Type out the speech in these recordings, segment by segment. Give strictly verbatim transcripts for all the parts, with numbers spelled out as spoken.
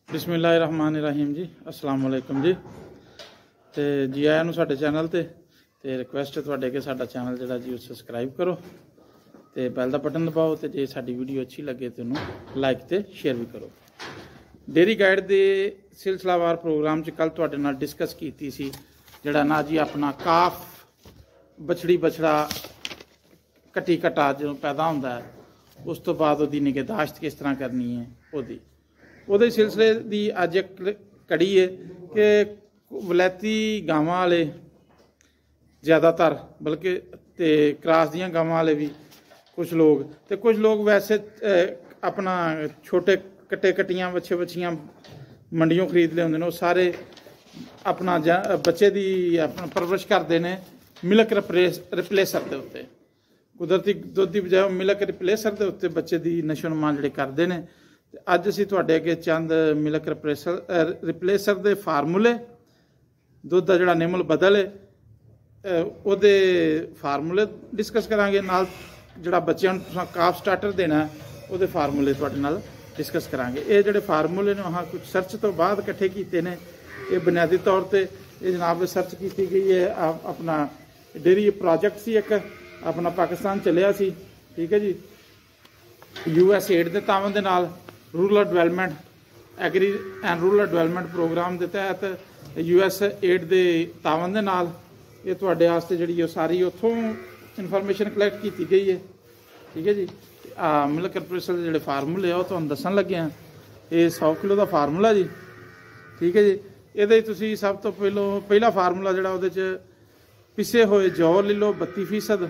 बिस्मिल्लाहिर्रहमानिर्रहीम जी, अस्सलाम वालेकुम जी। तो जी आया नूं साडे चैनल ते ते रिक्वेस्ट है तुहाडे कि साडा चैनल जिहड़ा जी सबसक्राइब करो तो बैल का बटन दबाओ तो जे साडी वीडियो अच्छी लगे तो उन्होंने लाइक तो शेयर भी करो। डेयरी गाइड के सिलसिलावार प्रोग्राम च कल तुहाडे नाल डिस्कस कीती सी जिहड़ा ना जी अपना काफ बछड़ी बछड़ा कट्टी कट्टा जो पैदा होंदा है उस तो बाद उहदी निगहदाश्त किस तरह करनी है उहदी ਉਹਦੇ सिलसिले की अज एक कड़ी है कि वलैती गावां वाले ज़्यादातर बल्कि ते क्रास दियां गावां वाले भी कुछ लोग तो कुछ लोग वैसे अपना छोटे कट्टे कट्टियां बच्छे बच्छियां मंडियों खरीद ले होंदे ने सारे अपना बच्चे की अपना परवरिश करते हैं मिल्क रिप्लेस रिप्लेसर के उत्ते कुदरती दुध की बजाय मिल्क रिप्लेसर के उत्ते बच्चे की नशो नुमा जिहड़े करते हैं। अज असीं तुहाडे अगे चंद मिल्क रिप्लेसर रिप्लेसर के फार्मूले दुध का जिहड़ा निमल बदल है उहदे फार्मूले डिस्कस करांगे नाल जिहड़ा बच्चों नूं तुसां काफ स्टार्टर देना उहदे फार्मूले तुहाडे नाल डिस्कस करांगे। ये जिहड़े फार्मूले ने अहां कुछ सर्च तो बाद इकट्ठे कीते ने ये बुनियादी तौर पर ये जनाब सर्च की गई है अपना डेयरी प्रोजेक्ट सी एक अपना पाकिस्तान चलिया सी ठीक है जी यू एस एड के तावन दे नाल rural development agri and rural development program के तहत यू एस एड के तावन के नाल ये तुहाडे वास्ते जिहड़ी सारी उत्थों इनफॉर्मेशन कलैक्ट की गई है ठीक है जी। मिल्क रिप्लेसर के जिहड़े फार्मूले आ तुहानूं दस्सण लगे हैं ये सौ किलो का फार्मूला जी ठीक है जी। ये तुसीं सब तो पहलों पहला फार्मूला जिहड़ा उहदे च पिसे हुए जौ ले लो बत्ती फीसद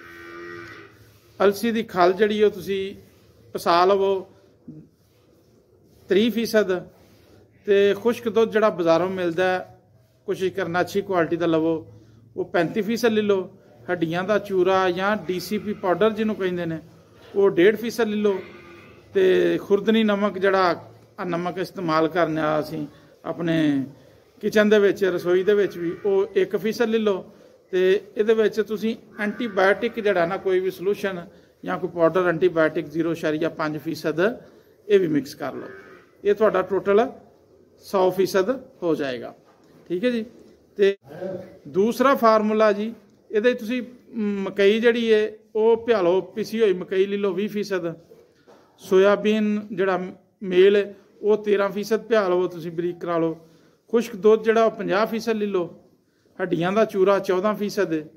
अलसी की खल जिहड़ी ओ तुसीं पसा लवो त्री फीसद तो खुश्क दुध जिहड़ा बाजारों मिलता है कोशिश करना अच्छी क्वालिटी का लवो वो पैंती फीसद ले लो। हड्डियां का चूरा या डी सी पी पाउडर जिन्हों कहिंदे ने वो डेढ़ फीसद ले लो। तो खुरदनी नमक जिहड़ा नमक इस्तेमाल करने असीं अपने किचन दे विच रसोई दे विच भी वो एक फीसद ले लो। तो ये तुसीं एंटीबायोटिक जिहड़ा ना कोई भी सलूशन या कोई पाउडर एंटीबायोटिक जीरो शरिया पाँच फीसद ये भी मिक्स कर लो। ये थोड़ा टोटल सौ फीसद हो जाएगा ठीक है जी। तो दूसरा फार्मूला जी ये तुसीं मकई जिहड़ी है वो भ्यालो पिसी हुई मकई ले लो बीस फीसद सोयाबीन जिहड़ा मेल है वो तेरह फीसद भ्या लो तुसीं बरीक करा लो। खुश्क दुध जिहड़ा वो पचास फीसद ले लो। हड्डियां का चूरा चौदह फीसद है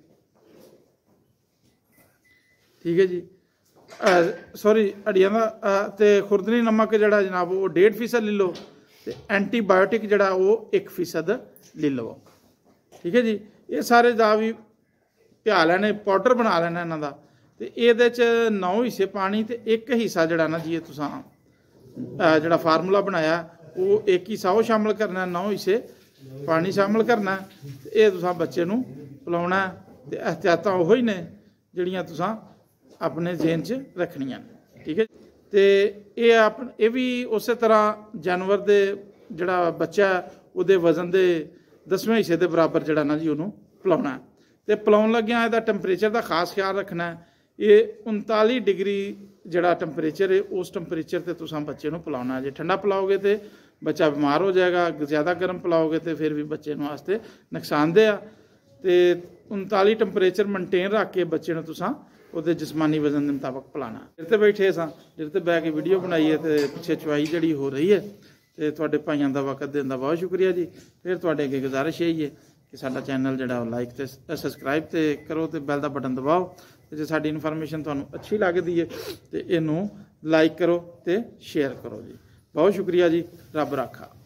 ठीक है जी सॉरी हड्डियां का तो खुरदनी नमक जिहड़ा जनाब वो डेढ़ फीसद ले लो। तो एंटीबायोटिक जिहड़ा वो एक फीसद ले लो ठीक है जी। ये सारे दा भी भ्या लैने पाउडर बना लेना इन्हां दा ते इहदे च नौ हिस्से पानी तो एक हिस्सा जिहड़ा ना जी तुसां जिहड़ा फार्मूला बनाया वो एक हिस्सा वो शामिल करना नौ हिस्से पानी शामिल करना ये तुसां बच्चे नूं पिलाउणा ते एहतियातां ओही ने जिहड़ियां तुसां अपने जेन च रखनियां ठीक है। तो ये आप ये भी उस तरह जानवर दे जिहड़ा बच्चा उहदे वजन दे दसवें हिस्से के बराबर जिहड़ा ना जी उहनूं पिलाउणा तो पिलाउण लग्गिआं इहदा टैंपरेचर का खास ख्याल रखना है। ये उनताली डिग्री जिहड़ा टैंपरेचर है उस टैंपरेचर ते तुसां बच्चे नूं पिलाउणा जे ठंडा पिलाओगे तो बच्चा बीमार हो जाएगा ज़्यादा गर्म पिलाओगे तो फिर भी बच्चे वास्ते नुकसानदेह आ। तो उनताली टैंपरेचर मेनटेन रख के बच्चे नूं तुसां उहदे जिसमानी वजन के मुताबिक पिलाना। जिहते बैठे सां जिहते बह के वीडियो बनाई है तो पिछे चुवाई जिहड़ी हो रही है तो तुहाडे भाइयों का वक्त देने का बहुत शुक्रिया जी। फिर तुहाडे अगे गुजारिश यही है कि साडा चैनल जिहड़ा लाइक तो सबसक्राइब तो करो तो बैल का बटन दबाओ तो जो साडी इनफॉर्मेशन तुहानूं अच्छी लगती है तो इनू लाइक करो तो शेयर करो जी। बहुत शुक्रिया जी। रब राखा।